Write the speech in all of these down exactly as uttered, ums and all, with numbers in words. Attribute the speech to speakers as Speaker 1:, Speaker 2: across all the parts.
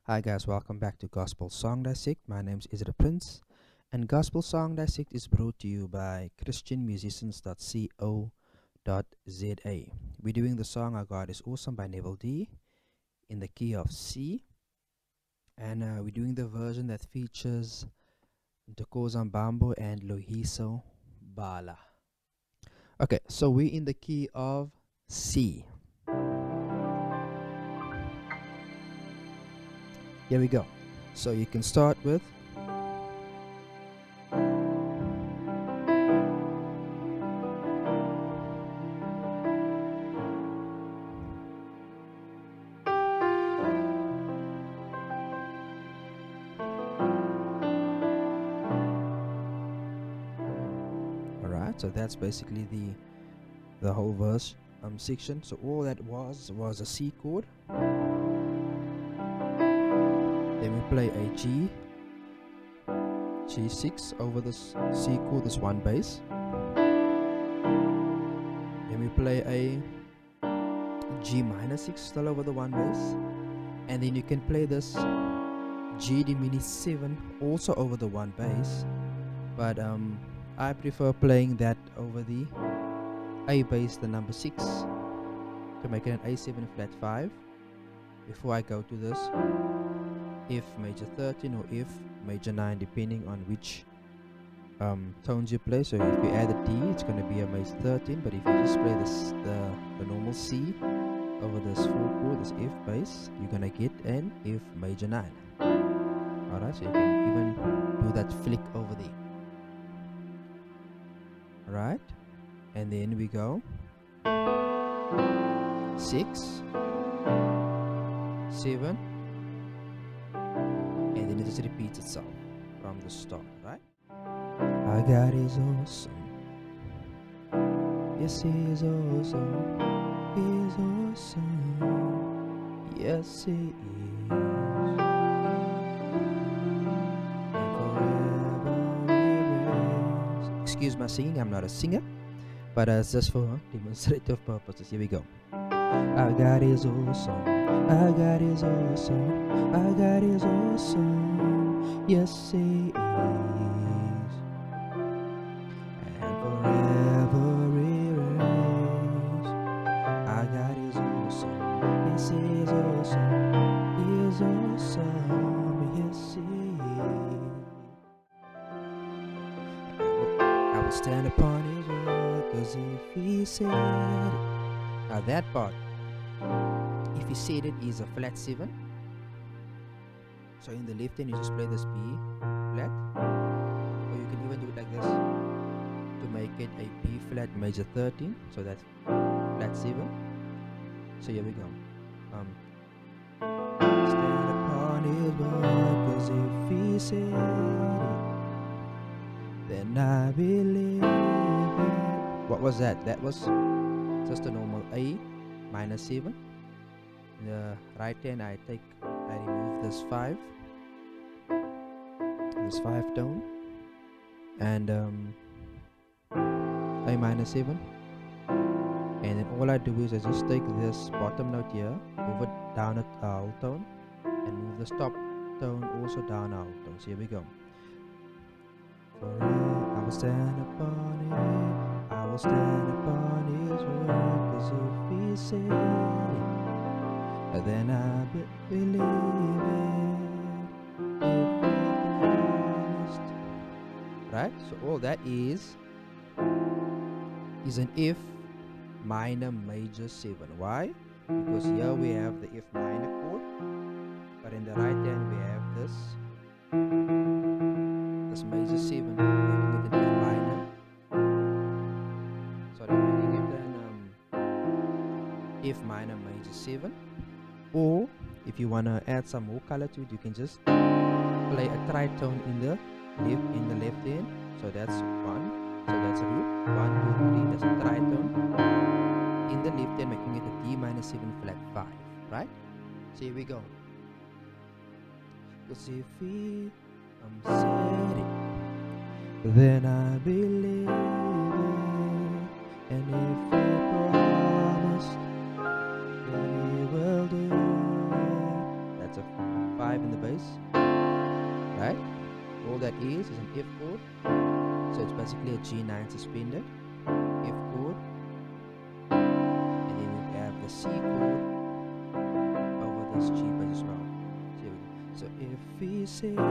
Speaker 1: Hi guys, welcome back to Gospel Song Dissect. My name is Israel Prince, and Gospel Song Dissect is brought to you by Christian Musicians dot co dot za. We're doing the song Our God is Awesome by Neville D in the key of C, and uh, we're doing the version that features Ntokoza Mbambo and Lohiso Bala. Okay, so we're in the key of C. Here we go. So you can start with alright, so that's basically the the whole verse um section. So all that was was a C chord. Then we play a G, G six over this C chord, this one bass. Then we play a G minor six still over the one bass. And then you can play this G diminished seven also over the one bass. But um, I prefer playing that over the A bass, the number six, to make it an A seven flat five before I go to this F major thirteen or F major nine, depending on which um, tones you play. So if you add a D, it's going to be a major thirteen, but if you just play this the, the normal C over this four chord, this F bass, you're going to get an F major nine. Alright, so you can even do that flick over there. Alright, and then we go six, seven, and then it just repeats itself from the start, right? Our God is awesome. Yes, He is awesome. He is awesome. Yes, He is. And forever He reigns. Excuse my singing, I'm not a singer, but uh, it's just for demonstrative purposes. Here we go. Our God is awesome. Our God is awesome. Our God is awesome. Yes, He is. And forever He reigns. Our God is awesome. Yes, He is awesome. He is awesome. Yes, He is. I will stand upon His word, 'cause if He said it. Now that part, if he said it, is a flat seven. So in the left hand you just play this B flat, or you can even do it like this to make it a B flat major thirteen. So that's flat seven. So here we go. Um, stand upon His word, 'cause if He said it, then I believe it. What was that? That was just a normal A minor seven. In the right hand I take I remove this five, this five tone, and um, A minor seven, and then all I do is I just take this bottom note here, move it down a whole tone, and move this top tone also down a whole tone. So here we go. Forever I will stand upon it, I will stand upon His word, 'cause if He said it, then I be believe it. If He promised. Right? So all that is is an F minor major seven. Why? Because here we have the F minor chord, but in the right hand we have this this major seven, making it an F minor. Sorry, making it an um, F minor major seven. Or if you want to add some more color to it, you can just play a tritone in the left in the left hand. So that's one. So that's a root. One, two, three. That's a tritone in the left hand, making it a D minor seven flat five. Right? So here we go. Because if He um, said it, then I believe it. And if He promised, then He will do it. That's a five in is is an F chord. So it's basically a G nine suspended, F chord, and then we have the C chord over this G bass as well. So if he said it,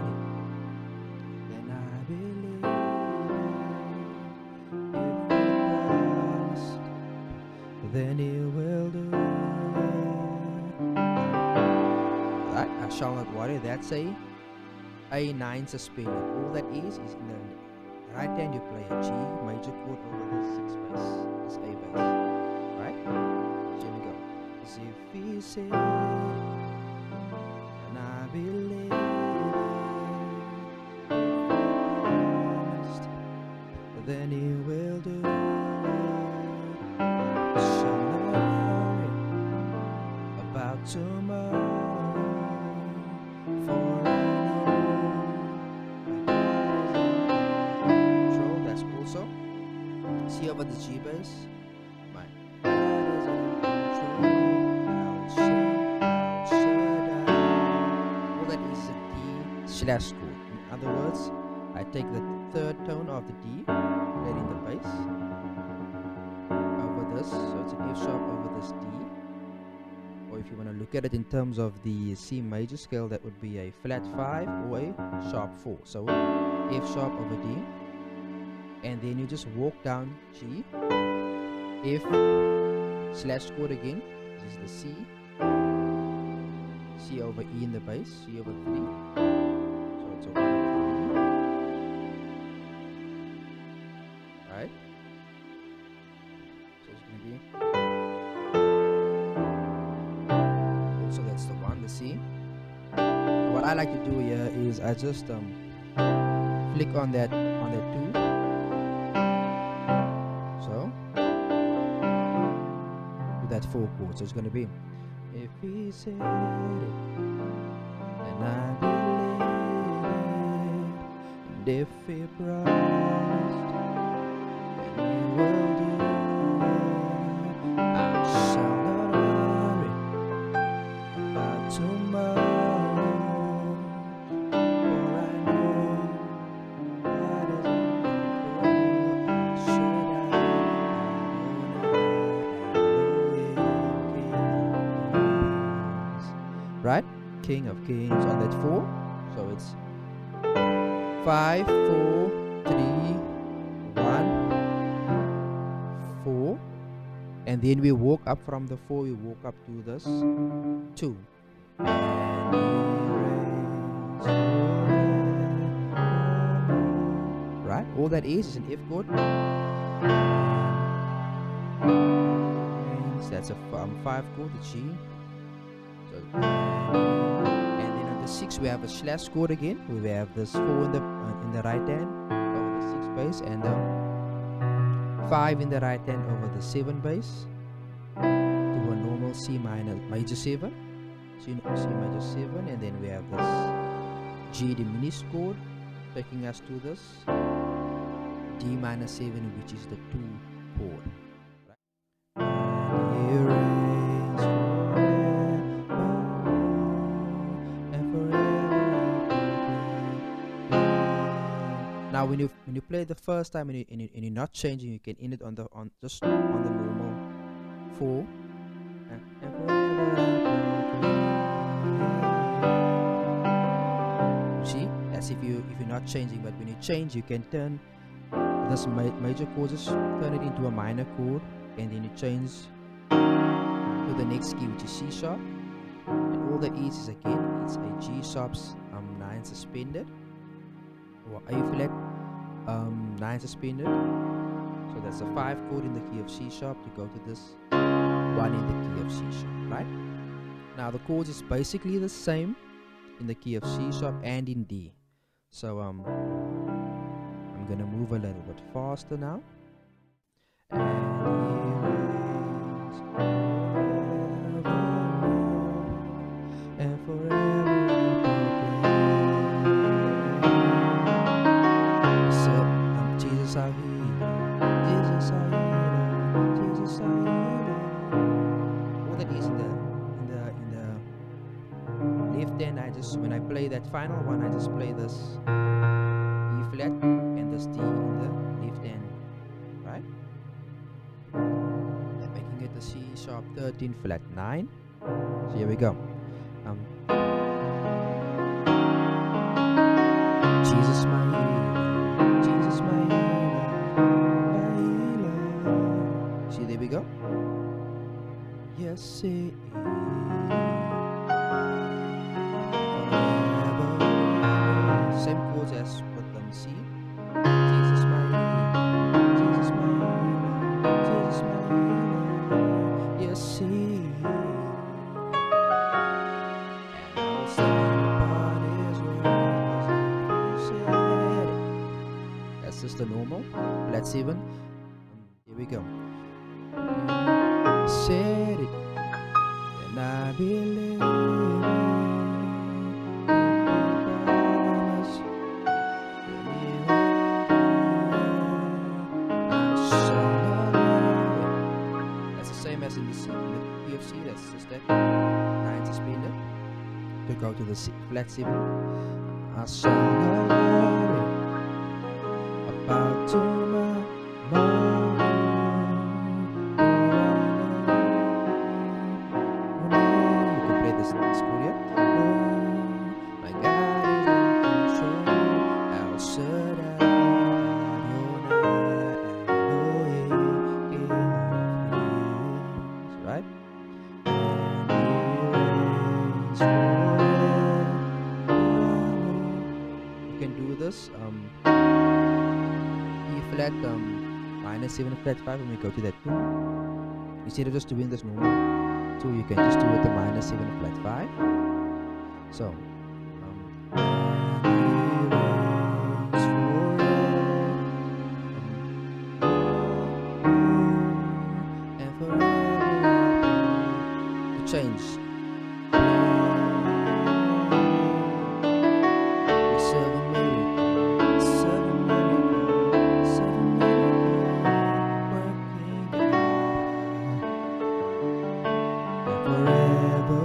Speaker 1: then I believe it. If he promised, then he will do it. Right, I shall not worry. That's a A nine suspended. All that is is in the right hand you play a G major chord over the six bass, this A bass. Right? So here we go. As if he said, and I believe it. If he promised, then he will do it. I shall not worry about tomorrow, for I see over the G bass, my God is in control. I'll shut, I'll shut down. All that is a D slash chord. In other words, I take the third tone of the D, played in the bass, over this, so it's an F sharp over this D. Or if you want to look at it in terms of the C major scale, that would be a flat five or a sharp four. So F sharp over D. And then you just walk down G, F slash chord again. This is the C, C over E in the bass, C over three. So it's a one over three. Right? So it's gonna be. Also, that's the one, the C. What I like to do here is I just um flick on that on that two. That four chords, so it's going to be if he said it, then I believe it, and if he promised, then he will do it. I shall not worry about tomorrow, for I know God is in control. I should right? King of Kings on that four. So it's five, four, three, one, four. And then we walk up from the four, we walk up to this two. And he reigns forever. Right? All that is is an F chord. And that's a um, five chord, the G. So, and then on the six we have a slash chord again. We have this four in the uh, in the right hand over the six bass, and the five in the right hand over the seven bass to a normal C minor major seven. C, C major seven, and then we have this G diminished chord taking us to this D minor seven, which is the two chord. Right? And here now, when you when you play the first time and, you, and, you, and you're not changing, you can end it on the on just on the normal four. And, and see, that's if you if you're not changing. But when you change, you can turn this ma major chord, just turn it into a minor chord, and then you change to the next key, which is C sharp. And all that is is again it's a G sharp's um nine suspended, or A flat um, nine suspended. So that's a five chord in the key of C sharp to go to this one in the key of C sharp, right? Now the chords is basically the same in the key of C sharp and in D. So um, I'm gonna move a little bit faster now. And he reigns forevermore and forever. Jesus our healer, Jesus our healer, Jesus our healer. All that is in the in the in the left hand, I just when I play that final one, I just play this the C sharp thirteen flat nine. So here we go. Um, Jesus my healer, Jesus my healer, my healer. See, there we go. Yes, it is. Same chords as with them C. Jesus my healer, Jesus my healer, Jesus my healer. Yes, see. And I'll stand upon His word, 'cause He said it. That's just the normal flat seven. Um, here we go. He said it, and I believe it. As in the, C, in the P of C, that's just that nine suspended. To go to the C, flat seven. I saw the glory about tomorrow. You can play this, this chord here. Oh, my God is in control. How should I? Right? And He reigns forever. You can do this um, E flat um, minus seven flat five when we go to that two. Instead of just doing this normal two, you can just do it the minus seven flat five. So um, and He reigns forever and forever. To change. We serve a miracle, serve a miracle, serve a miracle, working God. And forever,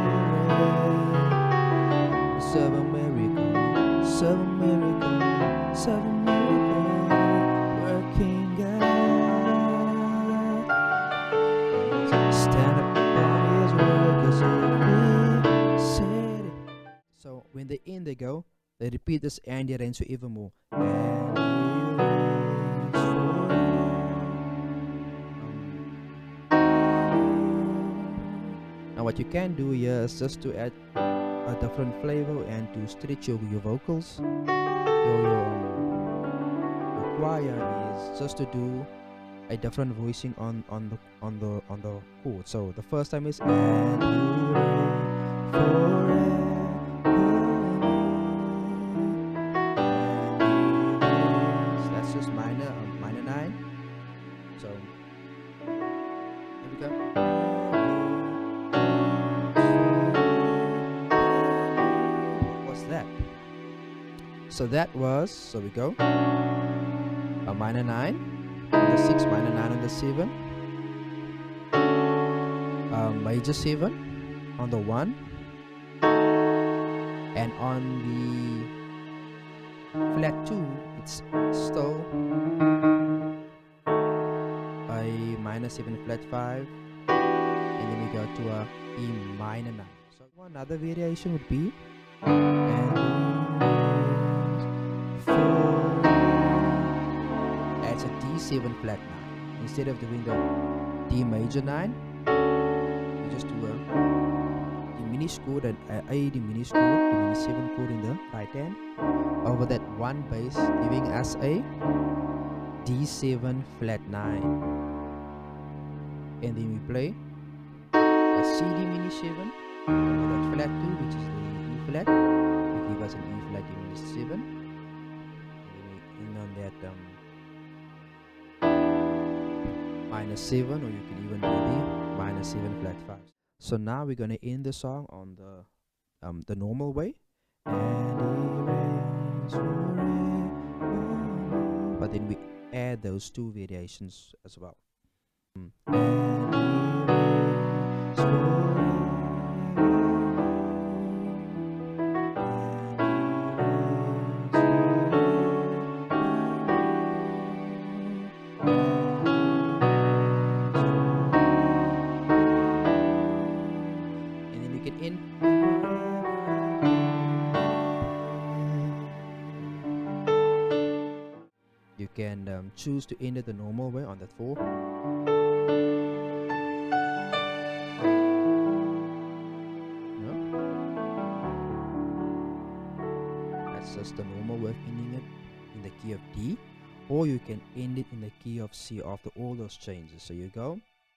Speaker 1: we serve a miracle, serve a miracle, serve a miracle, working God. Stand up. So when they're in, they go, they repeat this and He reigns forevermore. And He reigns forever. Now what you can do here is just to add a different flavor and to stretch your, your vocals. Your, your, um, your choir is just to do a different voicing on on the on the on the chord. So the first time is and You reign forever. That's just minor um, minor nine. So here we go. What was that? So that was so we go a minor nine. On the six, minor nine on the seven, um, major seven on the one, and on the flat two, it's still a minor seven flat five, and then we go to a E minor nine. So one other variation would be and four. That's a D seven flat nine. Instead of doing the D major nine, you just do a diminished chord and a, a diminished chord, diminished seven chord in the right hand over that one bass, giving us a D seven flat nine. And then we play a C diminished seven over that flat two, which is the E flat. We give us an E flat diminished seven. And then we end on that um, minus seven, or you can even do the minus seven flat five. So now we're going to end the song on the um, the normal way. And He reigns forever. But then we add those two variations as well. Mm. And He reigns forever. And He reigns forever. choose to end it the normal way on that four. No? That's just the normal way of ending it in the key of D. Or you can end it in the key of C after all those changes. So you go.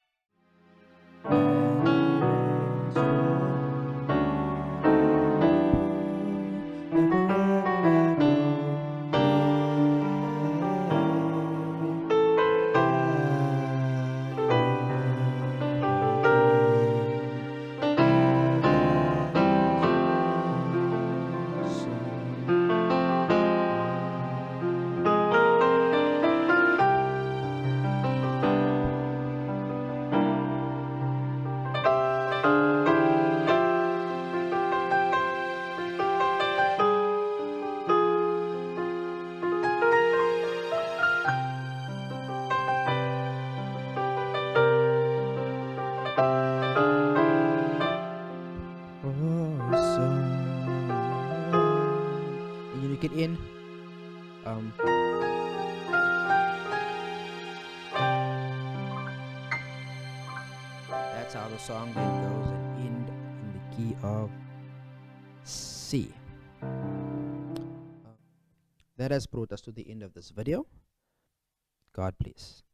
Speaker 1: It in um that's how the song then goes and end in the key of C. Uh, that has brought us to the end of this video. God bless.